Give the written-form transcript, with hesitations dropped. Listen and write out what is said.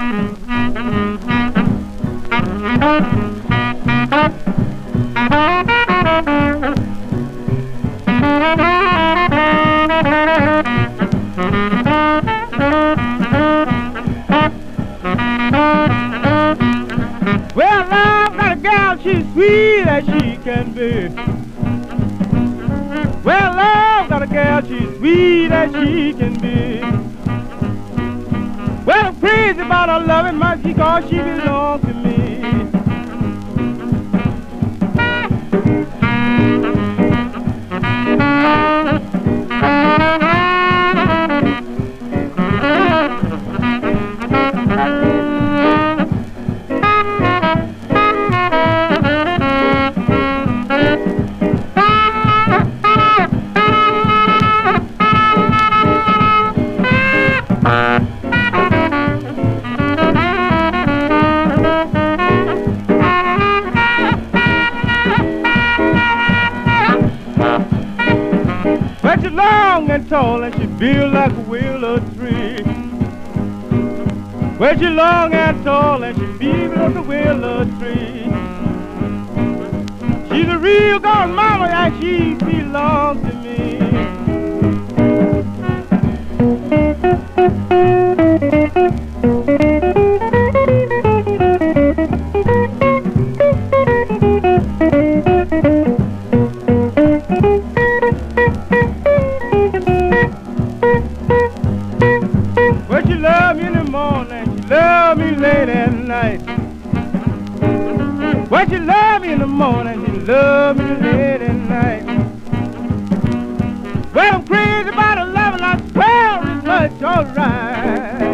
Well, I've got a gal, she's sweet as she can be. Well, I've got a gal, she's sweet as she can be. Well, I'm crazy about her loving much because she belongs to me. But she's long and tall and she built like a willow tree. Well, she's long and tall and she built like a willow tree. She's a real god mama and she belongs to me. Well, she love me in the morning, she love me late at night. Well, she love me in the morning, she love me late at night. Well, I'm crazy about her loving, I swear it's much alright.